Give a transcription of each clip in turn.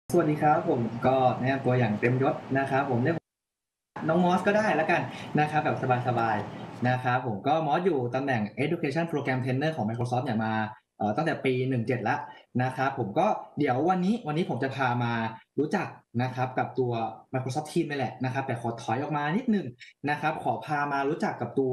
สวัสดีครับผมก็แนะนำตัวอย่างเต็มยศนะครับผมเรียกน้องมอสก็ได้แล้วกันนะครับแบบสบายๆนะครับผมก็มอสอยู่ตำแหน่ง Education Program Trainer ของ Microsoft เนี่ยมาตั้งแต่ปี17แล้วนะครับผมก็เดี๋ยววันนี้ผมจะพามารู้จักนะครับกับตัว Microsoft Teams นี่แหละนะครับแต่ขอถอยออกมานิดหนึ่งนะครับขอพามารู้จักกับตัว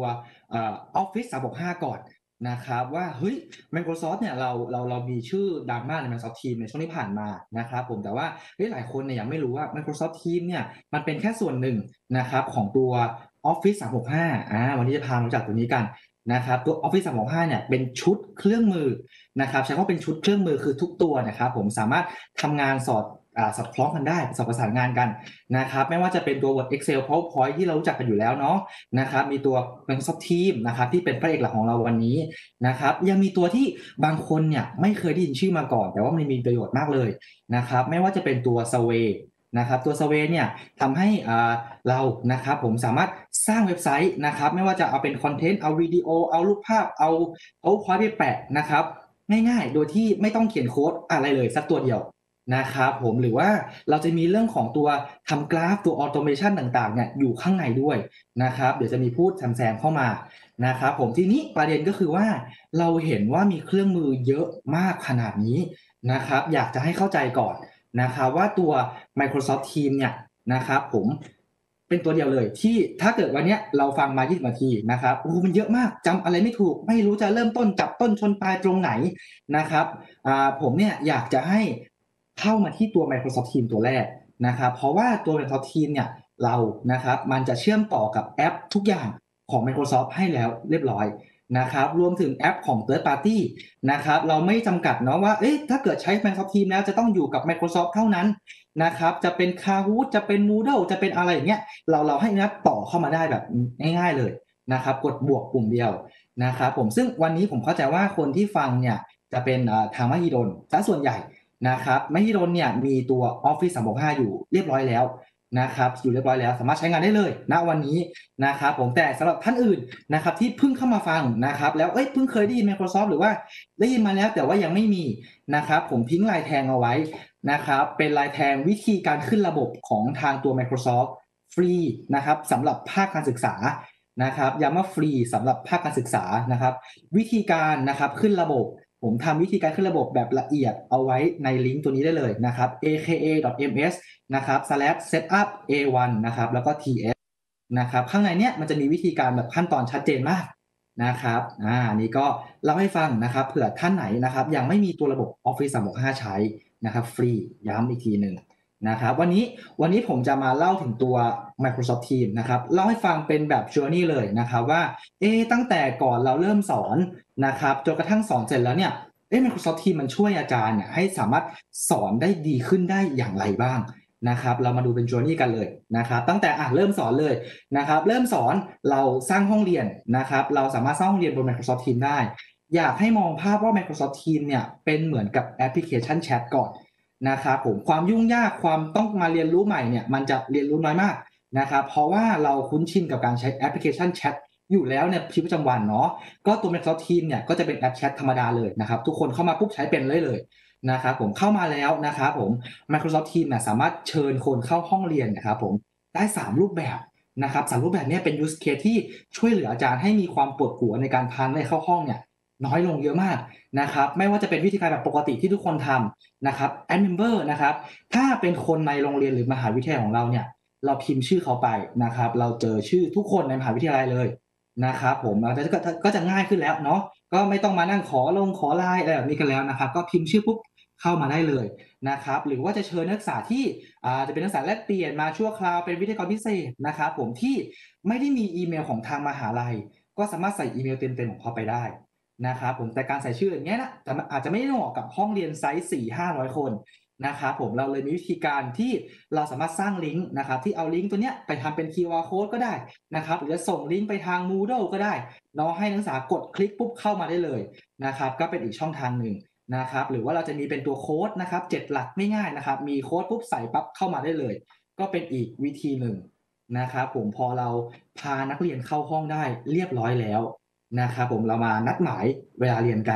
Office 365ก่อนนะครับว่าเฮ้ย Microsoft เนี่ยเรามีชื่อดังมากใน Microsoft Teams ในช่วงที่ผ่านมานะครับผมแต่ว่าเฮ้ยหลายคนเนี่ยยังไม่รู้ว่า Microsoft Teams เนี่ยมันเป็นแค่ส่วนหนึ่งนะครับของตัว Office 365วันนี้จะพามารู้จักตัวนี้กันนะครับตัว Office 365เนี่ยเป็นชุดเครื่องมือนะครับใช้คำว่าเป็นชุดเครื่องมือคือทุกตัวนะครับผมสามารถทำงานสอดคล้องกันได้สอดประสานงานกันนะครับไม่ว่าจะเป็นตัว Word Excel PowerPoint ที่เรารู้จักกันอยู่แล้วเนาะนะครับมีตัว Microsoft Teams นะครับที่เป็นพระเอกหลักของเราวันนี้นะครับยังมีตัวที่บางคนเนี่ยไม่เคยได้ยินชื่อมาก่อนแต่ว่ามันมีประโยชน์มากเลยนะครับไม่ว่าจะเป็นตัว Sway นะครับตัว Sway เนี่ยทำให้เรานะครับผมสามารถสร้างเว็บไซต์นะครับไม่ว่าจะเอาเป็นคอนเทนต์เอาวิดีโอเอารูปภาพเอา PowerPoint ไปแปะนะครับง่ายๆโดยที่ไม่ต้องเขียนโค้ดอะไรเลยสักตัวเดียวนะครับผมหรือว่าเราจะมีเรื่องของตัวทำกราฟตัว Automation ต่างๆเนี่ยอยู่ข้างในด้วยนะครับเดี๋ยวจะมีพูดแซมๆเข้ามานะครับผมทีนี้ประเด็นก็คือว่าเราเห็นว่ามีเครื่องมือเยอะมากขนาดนี้นะครับอยากจะให้เข้าใจก่อนนะครับว่าตัว Microsoft Teams เนี่ยนะครับผมเป็นตัวเดียวเลยที่ถ้าเกิดวันเนี้ยเราฟังมา20นาทีนะครับโอ้โฮมันเยอะมากจำอะไรไม่ถูกไม่รู้จะเริ่มต้นจับต้นชนปลายตรงไหนนะครับผมเนี่ยอยากจะให้เข้ามาที่ตัว Microsoft Teams ตัวแรกนะครับเพราะว่าตัว Microsoft Teams เนี่ยเรานะครับมันจะเชื่อมต่อกับแอปทุกอย่างของ Microsoft ให้แล้วเรียบร้อยนะครับรวมถึงแอปของ Third Party นะครับเราไม่จำกัดเนาะว่าเอ๊ะถ้าเกิดใช้ Microsoft Teams แล้วจะต้องอยู่กับ Microsoft เท่านั้นนะครับจะเป็น Kahoot จะเป็น Moodle จะเป็นอะไรอย่างเงี้ยเราให้นับต่อเข้ามาได้แบบง่ายๆเลยนะครับกดบวกปุ่มเดียวนะครับผมซึ่งวันนี้ผมเข้าใจว่าคนที่ฟังเนี่ยจะเป็นทางมหิดลเสียส่วนใหญ่นะครับมหิดลเนี่ยมีตัว Office 365อยู่เรียบร้อยแล้วนะครับอยู่เรียบร้อยแล้วสามารถใช้งานได้เลยณวันนี้นะครับผมแต่สำหรับท่านอื่นนะครับที่เพิ่งเข้ามาฟังนะครับแล้วเพิ่งเคยได้ยิน Microsoft หรือว่าได้ยินมาแล้วแต่ว่ายังไม่มีนะครับผมทิ้งลายแทงเอาไว้นะครับเป็นลายแทงวิธีการขึ้นระบบของทางตัว Microsoft ฟรีนะครับสำหรับภาคการศึกษานะครับย้ำว่าฟรีสำหรับภาคการศึกษานะครับวิธีการนะครับขึ้นระบบผมทำวิธีการขึ้นระบบแบบละเอียดเอาไว้ในลิงก์ตัวนี้ได้เลยนะครับ aka.ms นะครับ /setup a1 นะครับแล้วก็ ts นะครับข้างในเนี้ยมันจะมีวิธีการแบบขั้นตอนชัดเจนมากนะครับอันนี้ก็เล่าให้ฟังนะครับเผื่อท่านไหนนะครับยังไม่มีตัวระบบ Office 365ใช้นะครับฟรีย้ำอีกทีหนึ่งนะครับวันนี้ผมจะมาเล่าถึงตัว Microsoft Teams นะครับเล่าให้ฟังเป็นแบบ journey เลยนะครับว่าตั้งแต่ก่อนเราเริ่มสอนนะครับจนกระทั่งสอนเสร็จแล้วเนี่ยMicrosoft Teams มันช่วยอาจารย์เนี่ยให้สามารถสอนได้ดีขึ้นได้อย่างไรบ้างนะครับเรามาดูเป็น journey กันเลยนะครับตั้งแต่เริ่มสอนเลยนะครับเริ่มสอนเราสร้างห้องเรียนนะครับเราสามารถสร้างห้องเรียนบน Microsoft Teams ได้อยากให้มองภาพว่า Microsoft Teams เนี่ยเป็นเหมือนกับแอปพลิเคชันแชตก่อนนะครับผมความยุ่งยากความต้องมาเรียนรู้ใหม่เนี่ยมันจะเรียนรู้น้อยมากนะครับเพราะว่าเราคุ้นชินกับการใช้แอปพลิเคชันแชตอยู่แล้วในชีวิตประจำวันเนาะก็ตัว Microsoft Teams เนี่ยก็จะเป็นแอปแชตธรรมดาเลยนะครับทุกคนเข้ามาปุ๊บใช้เป็นเลยนะครับผมเข้ามาแล้วนะครับผม Microsoft Teams เนี่ยสามารถเชิญคนเข้าห้องเรียนนะครับผมได้3รูปแบบนะครับ3รูปแบบเนี้เป็น use case ที่ช่วยเหลืออาจารย์ให้มีความปวดหัวในการพานักเรียนเข้าห้องเนี่ยน้อยลงเยอะมากนะครับไม่ว่าจะเป็นวิธีการแบบปกติที่ทุกคนทำนะครับ Add Member นะครับถ้าเป็นคนในโรงเรียนหรือมหาวิทยาลัยของเราเนี่ยเราพิมพ์ชื่อเขาไปนะครับเราเจอชื่อทุกคนในมหาวิทยาลัยเลยนะครับผมก็จะง่ายขึ้นแล้วเนาะก็ไม่ต้องมานั่งขอไลน์อะไรแบบนี้กันแล้วนะครับก็พิมพ์ชื่อปุ๊บเข้ามาได้เลยนะครับหรือว่าจะเชิญนักศึกษาที่จะเป็นนักศึกษาแลกเปลี่ยนมาชั่วคราวเป็นวิทยากรพิเศษนะครับผมที่ไม่ได้มีอีเมลของทางมหาลัยก็สามารถใส่อีเมลเต็มๆของเขาไปได้นะครับผมแต่การใส่ชื่ออย่างเงี้ยนะแต่มันอาจจะไม่ได้เหมาะกับห้องเรียนไซส์400-500 คนนะครับผมเราเลยมีวิธีการที่เราสามารถสร้างลิงก์นะครับที่เอาลิงก์ตัวเนี้ยไปทำเป็น QR Code ก็ได้นะครับหรือจะส่งลิงก์ไปทาง Moodle ก็ได้เนาะให้นักศึกษากดคลิกปุ๊บเข้ามาได้เลยนะครับก็เป็นอีกช่องทางหนึ่งนะครับหรือว่าเราจะมีเป็นตัวโคดนะครับ7หลักง่ายๆนะครับมีโคดปุ๊บใส่ปั๊บเข้ามาได้เลยก็เป็นอีกวิธีหนึ่งนะครับผมพอเราพานักเรียนเข้าห้องได้เรียบร้อยแล้วนะครับผมเรามานัดหมายเวลาเรียนกัน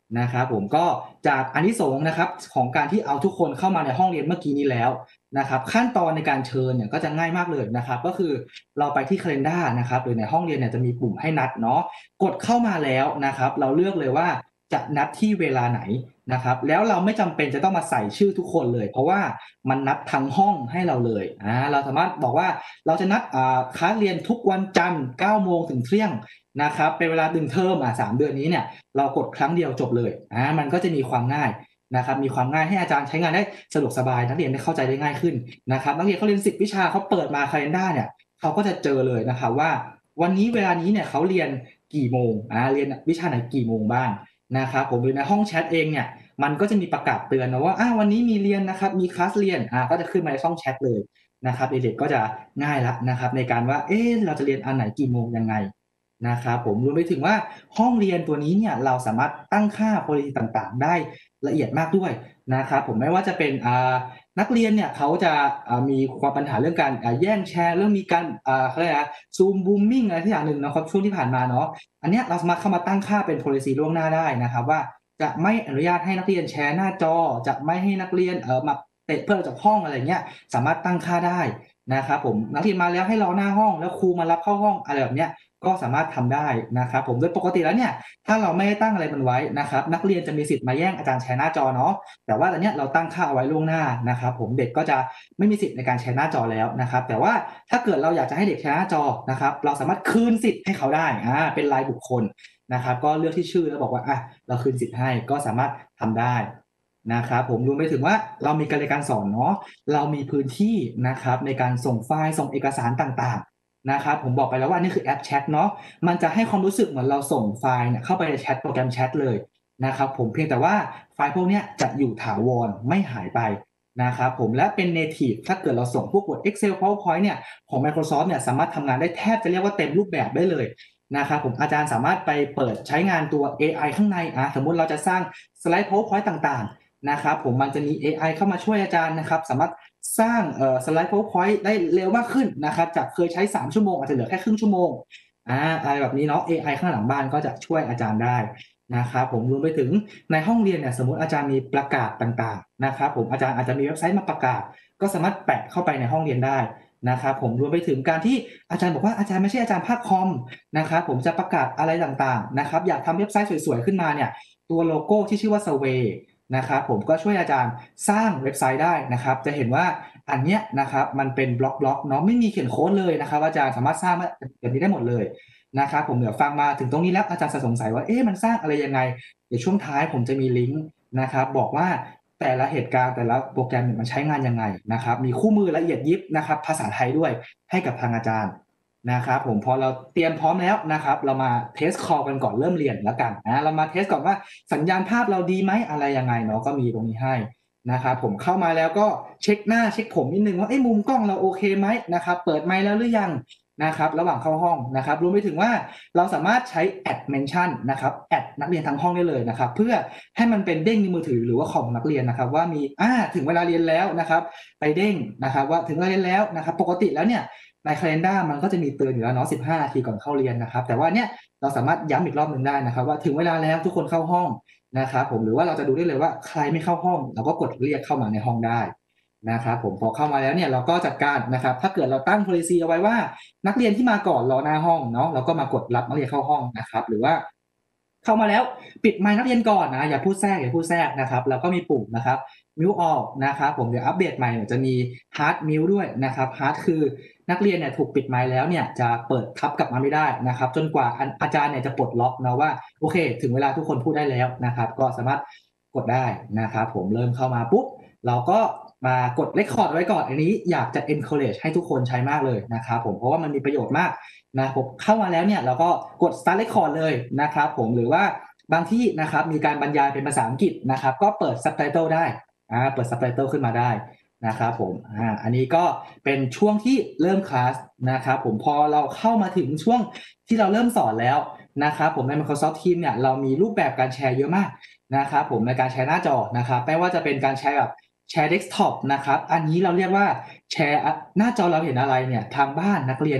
นะครับผมก็จากอานิสงส์นะครับของการที่เอาทุกคนเข้ามาในห้องเรียนเมื่อกี้นี้แล้วนะครับขั้นตอนในการเชิญเนี่ยก็จะง่ายมากเลยนะครับก็คือเราไปที่ Calendar นะครับหรือในห้องเรียนเนี่ยจะมีปุ่มให้นัดเนาะกดเข้ามาแล้วนะครับเราเลือกเลยว่าจะนัดที่เวลาไหนนะครับแล้วเราไม่จำเป็นจะต้องมาใส่ชื่อทุกคนเลยเพราะว่ามันนัดทั้งห้องให้เราเลยเราสามารถบอกว่าเราจะนัดคลาสเรียนทุกวันจันทร์9โมงถึงเที่ยงนะครับเป็นเวลา1เทอม3เดือนนี้เนี่ยเรากดครั้งเดียวจบเลยมันก็จะมีความง่ายนะครับมีความง่ายให้อาจารย์ใช้งานได้สะดวกสบายนักเรียนได้เข้าใจได้ง่ายขึ้นนะครับนักเรียนเขาเรียน10วิชาเขาเปิดมา Calendar เนี่ยเขาก็จะเจอเลยนะครับว่าวันนี้เวลานี้เนี่ยเขาเรียนกี่โมงเรียนวิชาไหนกี่โมงบ้างนะครับผมหรือในห้องแชตเองเนี่ยมันก็จะมีประกาศเตือนนะว่าวันนี้มีเรียนนะครับมีคลาสเรียนก็จะขึ้นมาในช่องแชตเลยนะครับเด็กๆก็จะง่ายแล้วนะครับในการว่าเราจะเรียนอันไหนกี่โมงยังไงนะครับผมรวมไปถึงว่าห้องเรียนตัวนี้เนี่ยเราสามารถตั้งค่า policy ต่างๆได้ละเอียดมากด้วยนะครับผมไม่ว่าจะเป็นนักเรียนเนี่ยเขาจะมีความปัญหาเรื่องการแย่งแชร์เรื่องมีการเขาเรียกอะไรนะ Zoom booming อะไรสักอย่างหนึ่งนะครับช่วงที่ผ่านมาเนาะอันเนี้ยเราสามารถเข้ามาตั้งค่าเป็น policy ล่วงหน้าได้นะครับว่าจะไม่อนุญาตให้นักเรียนแชร์หน้าจอจะไม่ให้นักเรียนมาเตะเพื่อนออกจากห้องอะไรเงี้ยสามารถตั้งค่าได้นะครับผมนักเรียนมาแล้วให้รอหน้าห้องแล้วครูมารับเข้าห้องอะไรแบบเนี้ยก็สามารถทำได้นะครับผมโดยปกติแล้วเนี่ยถ้าเราไม่ได้ตั้งอะไรมันไว้นะครับนักเรียนจะมีสิทธิ์มาแย่งอาจารย์แชร์หน้าจอเนาะแต่ว่าอันเนี้ยเราตั้งค่าเอาไว้ล่วงหน้านะครับผมเด็กก็จะไม่มีสิทธิ์ในการแชร์หน้าจอแล้วนะครับแต่ว่าถ้าเกิดเราอยากจะให้เด็กแชร์หน้าจอนะครับเราสามารถคืนสิทธิ์ให้เขาได้เป็นรายบุคคลนะครับก็เลือกที่ชื่อแล้วบอกว่าเราคืนสิทธิ์ให้ก็สามารถทำได้นะครับผมรวมไปถึงว่าเรามีการเรียนการสอนเนาะเรามีพื้นที่นะครับในการส่งไฟล์ส่งเอกสารต่างๆนะครับผมบอกไปแล้วว่านี่คือแอปแชทเนาะมันจะให้ความรู้สึกเหมือนเราส่งไฟล์เนี่ยเข้าไปในแชทโปรแกรมแชทเลยนะครับผมเพียงแต่ว่าไฟล์พวกเนี้ยจะอยู่ถาวรไม่หายไปนะครับผมและเป็น native ถ้าเกิดเราส่งพวก Word Excel PowerPoint เนี่ยของ Microsoft เนี่ยสามารถทำงานได้แทบจะเรียกว่าเต็มรูปแบบได้เลยนะครับผมอาจารย์สามารถไปเปิดใช้งานตัวเอไอข้างในสมมุติเราจะสร้างสไลด์ PowerPoint ต่างๆนะครับผมมันจะมีเอไอเข้ามาช่วยอาจารย์นะครับสามารถสร้างสไลด์ PowerPoint ได้เร็วมากขึ้นนะครับจากเคยใช้3ชั่วโมงอาจจะเหลือแค่ครึ่งชั่วโมงอะไรแบบนี้เนาะเอไอข้างหลังบ้านก็จะช่วยอาจารย์ได้นะครับผมรวมไปถึงในห้องเรียนเนี่ยสมมุติอาจารย์มีประกาศต่างๆนะครับผมอาจารย์อาจจะมีเว็บไซต์มาประกาศก็สามารถแปะเข้าไปในห้องเรียนได้นะครับผมรวมไปถึงการที่อาจารย์บอกว่าอาจารย์ไม่ใช่อาจารย์ภาคคอมนะครับผมจะประกาศอะไรต่างๆนะครับอยากทำเว็บไซต์สวยๆขึ้นมาเนี่ยตัวโลโก้ที่ชื่อว่า Survey นะครับผมก็ช่วยอาจารย์สร้างเว็บไซต์ได้นะครับจะเห็นว่าอันเนี้ยนะครับมันเป็นบล็อกๆเนาะไม่มีเขียนโคดเลยนะครับอาจารย์สามารถสร้างแบบนี้ได้หมดเลยนะครับผมเดี๋ยวฟังมาถึงตรงนี้แล้วอาจารย์จะสงสัยว่ามันสร้างอะไรยังไงเดี๋ยวช่วงท้ายผมจะมีลิงก์นะครับบอกว่าแต่ละเหตุการณ์แต่ละโปรแกรมเนี่ยมันใช้งานยังไงนะครับมีคู่มือละเอียดยิบนะครับภาษาไทยด้วยให้กับทางอาจารย์นะครับผมพอเราเตรียมพร้อมแล้วนะครับเรามาเทสคอลกันก่อนเริ่มเรียนแล้วกันเรามาเทสก่อนว่าสัญญาณภาพเราดีไหมอะไรยังไงเนาะก็มีตรงนี้ให้นะครับผมเข้ามาแล้วก็เช็คหน้าเช็คผมนิดนึงว่ามุมกล้องเราโอเคไหมนะครับเปิดไมค์แล้วหรือยังนะครับระหว่างเข้าห้องนะครับรวมไปถึงว่าเราสามารถใช้ add mention นะครับแอดนักเรียนทั้งห้องได้เลยนะครับเพื่อให้มันเป็นเด้งในมือถือหรือว่าคอมของนักเรียนนะครับว่ามีถึงเวลาเรียนแล้วนะครับไปเด้งนะครับว่าถึงเวลาเรียนแล้วนะครับปกติแล้วเนี่ยใน Calendar มันก็จะมีเตือนอยู่แล้วเนาะ15นาทีก่อนเข้าเรียนนะครับแต่ว่าเนี่ยเราสามารถย้ำอีกรอบหนึ่งได้นะครับว่าถึงเวลาแล้วทุกคนเข้าห้องนะครับผมหรือว่าเราจะดูได้เลยว่าใครไม่เข้าห้องเราก็กดเรียกเข้ามาในห้องได้นะครับผมพอเข้ามาแล้วเนี่ยเราก็จัดการนะครับถ้าเกิดเราตั้ง policy เอาไว้ว่านักเรียนที่มาก่อนรอหน้าห้องเนาะเราก็มากดรับนักเรียนเข้าห้องนะครับหรือว่าเข้ามาแล้วปิดไมค์นักเรียนก่อนอย่าพูดแทรกนะครับแล้วก็มีปุ่มนะครับมิวออกนะครับผมเดี๋ยวอัปเดตใหม่จะมี hard mute ด้วยนะครับ hard คือนักเรียนเนี่ยถูกปิดไมค์แล้วเนี่ยจะเปิดทับกลับมาไม่ได้นะครับจนกว่าอาจารย์เนี่ยจะปลดล็อกนะว่าโอเคถึงเวลาทุกคนพูดได้แล้วนะครับก็สามารถกดได้นะครับผมเริ่มเข้ามาปุ๊บเราก็มากด record ไว้ก่อนอันนี้อยากจะ encourage ให้ทุกคนใช้มากเลยนะครับผมเพราะว่ามันมีประโยชน์มากนะผมเข้ามาแล้วเนี่ยเราก็กด start record เลยนะครับผมหรือว่าบางที่นะครับมีการบรรยายเป็นภาษาอังกฤษนะครับก็เปิด subtitle ได้เปิด subtitle ขึ้นมาได้นะครับผมอันนี้ก็เป็นช่วงที่เริ่มคลาสนะครับผมพอเราเข้ามาถึงช่วงที่เราเริ่มสอนแล้วนะครับผมใน Microsoft Teams เนี่ยเรามีรูปแบบการแชร์เยอะมากนะครับผมในการแชร์หน้าจอนะครับไม่ว่าจะเป็นการแชร์แบบแชร์เดสก์ท็อปนะครับอันนี้เราเรียกว่าแชร์หน้าจอเราเห็นอะไรเนี่ยทางบ้านนักเรียนเนี่ย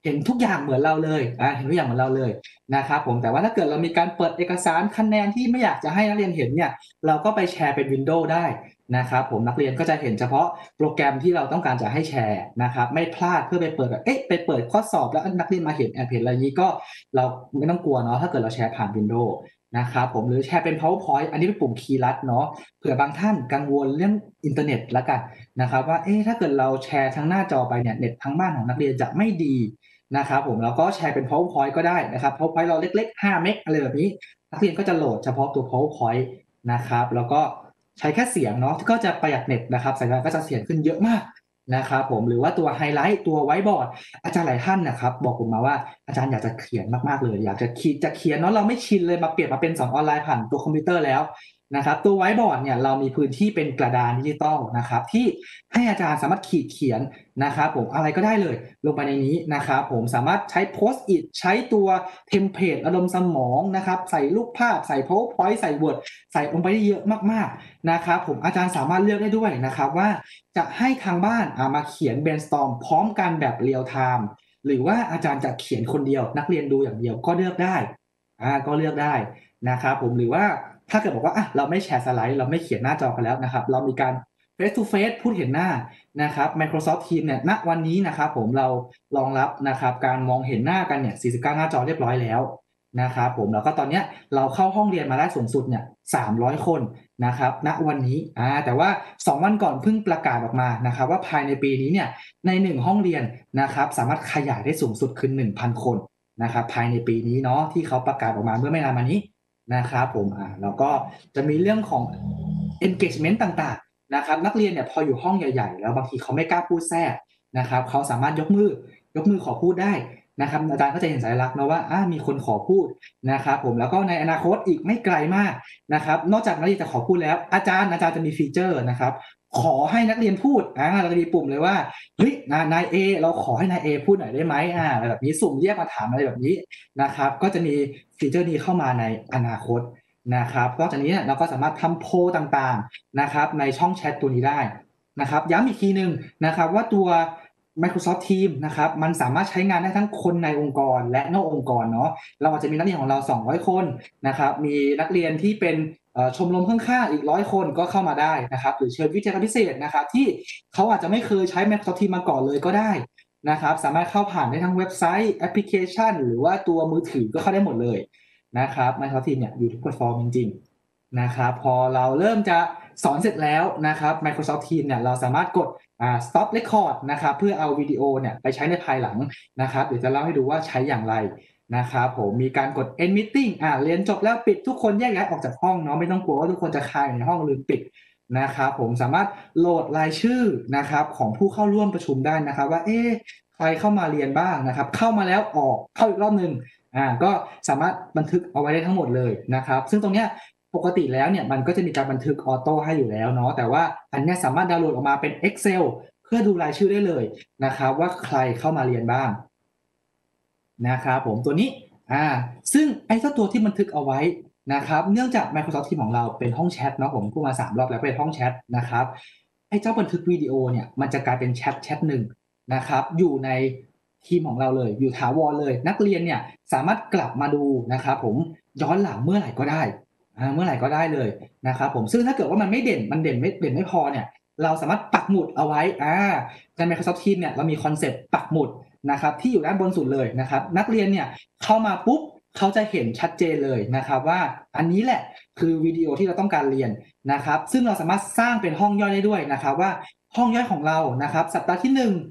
เห็นทุกอย่างเหมือนเราเลยเห็นทุกอย่างเหมือนเราเลยนะครับผมแต่ว่าถ้าเกิดเรามีการเปิดเอกสารคะแนนที่ไม่อยากจะให้นักเรียนเห็นเนี่ยเราก็ไปแชร์เป็น Windows ได้นะครับผมนักเรียนก็จะเห็นเฉพาะโปรแกรมที่เราต้องการจะให้แชร์นะครับไม่พลาดเพื่อไปเปิดแบบไปเปิดข้อสอบแล้วนักเรียนมาเห็นแอบเห็นอะไรนี้ก็เราไม่ต้องกลัวเนาะถ้าเกิดเราแชร์ผ่าน Windows นะครับผมหรือแชร์เป็น PowerPoint อันนี้เป็นปุ่มคีย์ลัดเนาะเผื่อบางท่านกังวลเรื่องอินเทอร์เน็ตละกันนะครับว่าถ้าเกิดเราแชร์ทั้งหน้าจอไปเนี่ยเน็ตทั้งบ้านของนักเรียนจะไม่ดีนะครับผมแล้วก็แชร์เป็น PowerPoint ก็ได้นะครับ PowerPoint เราเล็กๆ5เมกอะไรแบบนี้นักเรียนก็จะโหลดเฉพาะตัว PowerPoint นะครับแล้วก็ใช้แค่เสียงเนาะก็จะประหยัดเน็ตนะครับสัญญาณก็จะเสียงขึ้นเยอะมากนะครับผมหรือว่าตัวไฮไลท์ตัวไวท์บอร์ดอาจารย์หลายท่านนะครับบอกผมมาว่าอาจารย์อยากจะเขียนมากๆเลยอยากจะเขียนเนาะเราไม่ชินเลยมาเปลี่ยนมาเป็นสอนออนไลน์ผ่านตัวคอมพิวเตอร์แล้วนะครับตัวไวท์บอร์ดเนี่ยเรามีพื้นที่เป็นกระดานดิจิตอลนะครับที่ให้อาจารย์สามารถเขียนนะครับผมอะไรก็ได้เลยลงไปในนี้นะครับผมสามารถใช้โพสต์อิทใช้ตัวเทมเพลตอารมณ์สมองนะครับใส่รูปภาพใส่ PowerPoint ใส่ Word ใส่ลงไปได้เยอะมากๆนะครับผมอาจารย์สามารถเลือกได้ด้วยนะครับว่าจะให้ทางบ้านมาเขียน brainstorm พร้อมกันแบบเรียลไทม์หรือว่าอาจารย์จะเขียนคนเดียวนักเรียนดูอย่างเดียวก็เลือกได้ก็เลือกได้นะครับผมหรือว่าถ้าเกิดบอกว่าเราไม่แชร์สไลด์เราไม่เขียนหน้าจอกันแล้วนะครับเรามีการ face to face พูดเห็นหน้านะครับ Microsoft Teams เนี่ยณวันนี้นะครับผมเรารองรับนะครับการมองเห็นหน้ากันเนี่ย49หน้าจอเรียบร้อยแล้วนะครับผมแล้วก็ตอนเนี้ยเราเข้าห้องเรียนมาได้สูงสุดเนี่ย300คนนะครับณวันนี้แต่ว่า2วันก่อนเพิ่งประกาศออกมานะครับว่าภายในปีนี้เนี่ยใน1ห้องเรียนนะครับสามารถขยายได้สูงสุดคือ 1,000 คนนะครับภายในปีนี้เนาะที่เขาประกาศออกมาเมื่อไม่นานมานี้นะครับผมแล้วก็จะมีเรื่องของ engagement ต่างๆนะครับนักเรียนเนี่ยพออยู่ห้องใหญ่ๆแล้วบางทีเขาไม่กล้าพูดแทรกนะครับเขาสามารถยกมือขอพูดได้นะครับอาจารย์ก็จะเห็นสัญลักษณ์นะว่ามีคนขอพูดนะครับผมแล้วก็ในอนาคตอีกไม่ไกลมากนะครับนอกจากนักเรียนจะขอพูดแล้วอาจารย์จะมีฟีเจอร์นะครับขอให้นักเรียนพูดเราจะมีปุ่มเลยว่าเฮ้ยนายเอเราขอให้นายเอพูดหน่อยได้ไหมอะไรแบบนี้สุ่มเรียกมาถามอะไรแบบนี้นะครับก็จะมีฟีเจอร์นี้เข้ามาในอนาคตนะครับนอกจากนี้เนี่ยเราก็สามารถทำโพลต่างๆนะครับในช่องแชทตัวนี้ได้นะครับย้ำอีกทีหนึ่งนะครับว่าตัว Microsoft Teams นะครับมันสามารถใช้งานได้ทั้งคนในองค์กรและนอกองค์กรเนาะเราอาจจะมีนักเรียนของเรา200คนนะครับมีนักเรียนที่เป็นชมรมข้างๆอีก100คนก็เข้ามาได้นะครับหรือเชิญวิทยากรพิเศษนะครับที่เขาอาจจะไม่เคยใช้ Microsoft Teams มาก่อนเลยก็ได้นะครับสามารถเข้าผ่านได้ทั้งเว็บไซต์แอปพลิเคชันหรือว่าตัวมือถือก็เข้าได้หมดเลยนะครับ Microsoft Teams เนี่ยอยู่ทุกแพลตฟอร์มจริงๆนะครับพอเราเริ่มจะสอนเสร็จแล้วนะครับ Microsoft Teams เนี่ยเราสามารถกดstop record นะครับเพื่อเอาวิดีโอเนี่ยไปใช้ในภายหลังนะครับเดี๋ยวจะเล่าให้ดูว่าใช้อย่างไรนะครับผมมีการกด end meeting เรียนจบแล้วปิดทุกคนแยกย้ายออกจากห้องเนาะไม่ต้องกลัวว่าทุกคนจะคาอยู่ในห้องลืมปิดนะครับผมสามารถโหลดรายชื่อนะครับของผู้เข้าร่วมประชุมได้นะครับว่าใครเข้ามาเรียนบ้างนะครับเข้ามาแล้วออกเข้าอีกรอบนึงก็สามารถบันทึกเอาไว้ได้ทั้งหมดเลยนะครับซึ่งตรงเนี้ยปกติแล้วเนี่ยมันก็จะมีการบันทึกออโต้ให้อยู่แล้วเนาะแต่ว่าอันนี้สามารถดาวน์โหลดออกมาเป็น Excel เพื่อดูรายชื่อได้เลยนะครับว่าใครเข้ามาเรียนบ้างนะครับผมตัวนี้ซึ่งไอ้เจ้าตัวที่บันทึกเอาไว้นะครับเนื่องจาก Microsoft Teams ของเราเป็นห้องแชทเนาะผมพูดมา3รอบแล้วเป็นห้องแชทนะครับไอ้เจ้าบันทึกวิดีโอเนี่ยมันจะกลายเป็นแชทหนึ่งนะครับอยู่ในทีมของเราเลยอยู่ถาวรเลยนักเรียนเนี่ยสามารถกลับมาดูนะครับผมย้อนหลังเมื่อไหร่ก็ได้เมื่อไหร่ก็ได้เลยนะครับผมซึ่งถ้าเกิดว่ามันไม่เด่นไม่พอเนี่ยเราสามารถปักหมุดเอาไว้ใน Microsoft Teams เนี่ยเรามีคอนเซปต์ปักหมุดนะครับที่อยู่ด้านบนสุดเลยนะครับนักเรียนเนี่ยเข้ามาปุ๊บเขาจะเห็นชัดเจนเลยนะครับว่าอันนี้แหละคือวิดีโอที่เราต้องการเรียนนะครับซึ่งเราสามารถสร้างเป็นห้องย่อยได้ด้วยนะครับว่าห้องย่อยของเรานะครับสัปดาห์ที่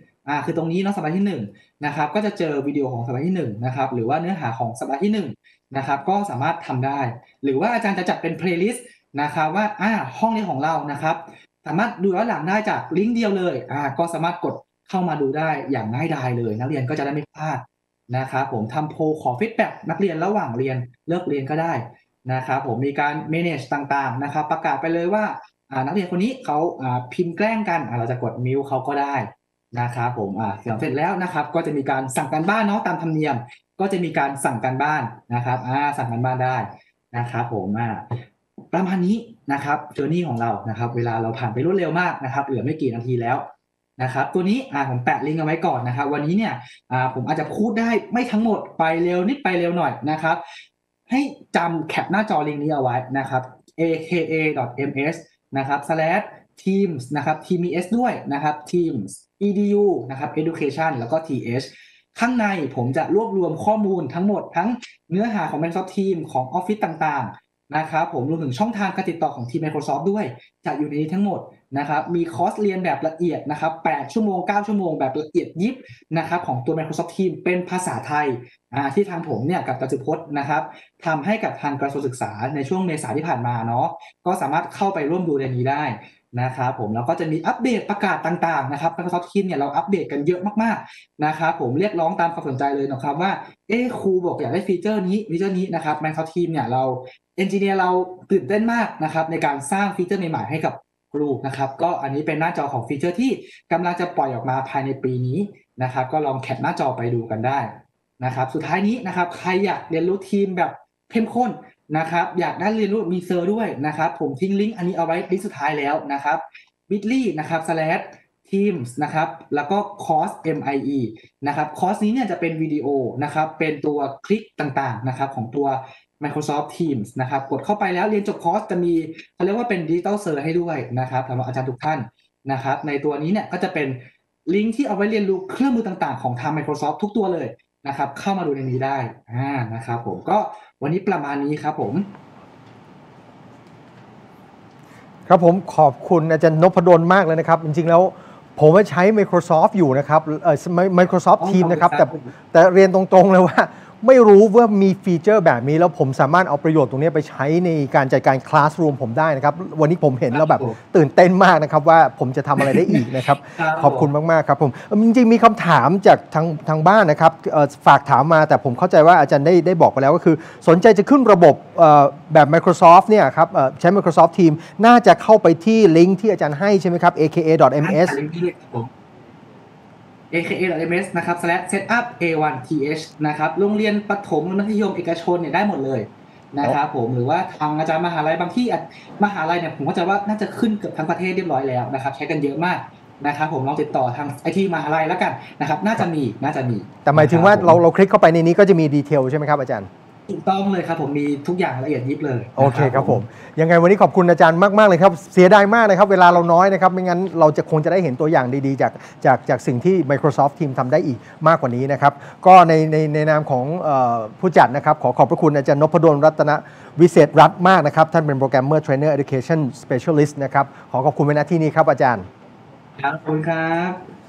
1คือตรงนี้เนาะสัปดาห์ที่1นะครับก็จะเจอวิดีโอของสัปดาห์ที่1นะครับหรือว่าเนื้อหาของสัปดาห์ที่1นะครับก็สามารถทำได้หรือว่าอาจารย์จะจัดเป็นเพลย์ลิสต์นะครับว่าห้องนี้ของเรานะครับสามารถดูย้อนหลังได้จากลิงก์เดียวเลยก็สามารถกดเข้ามาดูได้อย่างง่ายดายเลยนักเรียนก็จะได้ไม่พลาดนะครับผมทำโพลขอฟีดแบ็กนักเรียนระหว่างเรียนเลิกเรียนก็ได้นะครับผมมีการ manage ต่างๆนะครับประกาศไปเลยว่านักเรียนคนนี้เขาพิมพ์แกล้งกันเราจะกดมิวเขาก็ได้นะครับผมเสร็จแล้วนะครับก็จะมีการสั่งการบ้านเนาะตามธรรมเนียมก็จะมีการสั่งการบ้านนะครับสั่งการบ้านได้นะครับผมประมาณนี้นะครับเจอร์นี่ของเรานะครับเวลาเราผ่านไปรวดเร็วมากนะครับเหลือไม่กี่นาทีแล้วนะครับตัวนี้ผมแปะลิงก์เอาไว้ก่อนนะครับวันนี้เนี่ยผมอาจจะพูดได้ไม่ทั้งหมดไปเร็วนิดไปเร็วหน่อยนะครับให้จำแคปหน้าจอลิงก์นี้เอาไว้นะครับ aka.ms นะครับ /teams นะครับ teams ด้วยนะครับ teams edu นะครับ education แล้วก็ th ข้างในผมจะรวบรวมข้อมูลทั้งหมดทั้งเนื้อหาของ Microsoft Teams ของ Office ต่างๆนะครับผมรวมถึงช่องทางการติดต่อของทีม Microsoft ด้วยจะอยู่ในนี้ทั้งหมดนะครับมีคอร์สเรียนแบบละเอียดนะครับ8 ชั่วโมง 9 ชั่วโมงแบบละเอียดยิบนะครับของตัว Microsoft Teams เป็นภาษาไทยที่ทางผมเนี่ยกับจัตุพจน์นะครับทำให้กับทางกระทรวงศึกษาในช่วงเมษาที่ผ่านมาเนาะก็สามารถเข้าไปร่วมดูในนี้ได้นะครับผมแล้วก็จะมีอัปเดตประกาศต่างๆนะครับ Microsoft Teams เนี่ยเราอัปเดตกันเยอะมากๆนะครับผมเรียกร้องตามความสนใจเลยนะครับว่าครูบอกอยากได้ฟีเจอร์นี้นะครับ Microsoft Teams เนี่ยเราเอนจิเนียร์เราตื่นเต้นมากนะครับในการสร้างฟีเจอร์ใหม่ๆให้กับครูนะครับก็อันนี้เป็นหน้าจอของฟีเจอร์ที่กำลังจะปล่อยออกมาภายในปีนี้นะครับก็ลองแคปหน้าจอไปดูกันได้นะครับสุดท้ายนี้นะครับใครอยากเรียนรู้ทีมแบบเข้มข้นนะครับอยากได้เรียนรู้มีเซอร์ด้วยนะครับผมทิ้งลิงก์อันนี้เอาไว้ลิงก์สุดท้ายแล้วนะครับ bit.ly นะครับ /teams นะครับแล้วก็คอร์ส MIE นะครับคอร์สนี้เนี่ยจะเป็นวิดีโอนะครับเป็นตัวคลิกต่างๆนะครับของตัว Microsoft Teams นะครับกดเข้าไปแล้วเรียนจบคอร์สจะมีเขาเรียกว่าเป็น Digital Cert ให้ด้วยนะครับสำหรับอาจารย์ทุกท่านนะครับในตัวนี้เนี่ยก็จะเป็นลิงก์ที่เอาไว้เรียนรู้เครื่องมือต่างๆของทาง Microsoft ทุกตัวเลยนะครับเข้ามาดูในนี้ได้นะครับผมก็วันนี้ประมาณนี้ครับผมครับผมขอบคุณอาจารย์นพดลมากเลยนะครับจริงๆแล้วผมใช้ Microsoft อยู่นะครับMicrosoft Teams นะครับแต่เรียนตรงๆเลยว่าไม่รู้ว่ามีฟีเจอร์แบบนี้แล้วผมสามารถเอาประโยชน์ตรงนี้ไปใช้ในการจัดการคลาสรูมผมได้นะครับวันนี้ผมเห็นแล้วแบบตื่นเต้นมากนะครับว่าผมจะทำอะไรได้อีกนะครับขอบคุณมากๆครับผมจริงๆมีคำถามจากทางบ้านนะครับฝากถามมาแต่ผมเข้าใจว่าอาจารย์ได้บอกไปแล้วก็คือสนใจจะขึ้นระบบแบบ Microsoft เนี่ยครับใช้ Microsoft Teams น่าจะเข้าไปที่ลิงก์ที่อาจารย์ให้ใช่ไหมครับ aka.ms aka.ms นะครับ /setup a1th นะครับโรงเรียนประถมมัธยมเอกชนเนี่ยได้หมดเลยนะครับผมหรือว่าทางอาจารย์มหาลัยบางที่มหาลัยเนี่ยผมก็จะว่าน่าจะขึ้นเกือบทั้งประเทศเรียบร้อยแล้วนะครับใช้กันเยอะมากนะครับผมลองติดต่อทางไอทีมหาลัยแล้วกันนะครับน่าจะมีแต่หมายถึงว่าเราคลิกเข้าไปในนี้ก็จะมีดีเทลใช่ไหมครับอาจารย์ถูกต้องเลยครับผมมีทุกอย่างละเอียดยิบเลยโอเคครับผมยังไงวันนี้ขอบคุณอาจารย์มากๆเลยครับเสียดายมากเลยครับเวลาเราน้อยนะครับไม่งั้นเราคงจะได้เห็นตัวอย่างดีๆจากสิ่งที่ Microsoft Teams ทำได้อีกมากกว่านี้นะครับก็ในนามของผู้จัดนะครับขอบพระคุณอาจารย์นพดลรัตนวิเศษรัตน์มากนะครับท่านเป็นโปรแกรมเมอร์เทรนเนอร์ Education Specialist นะครับขอบคุณในหน้าที่นี้ครับอาจารย์ขอบคุณครับ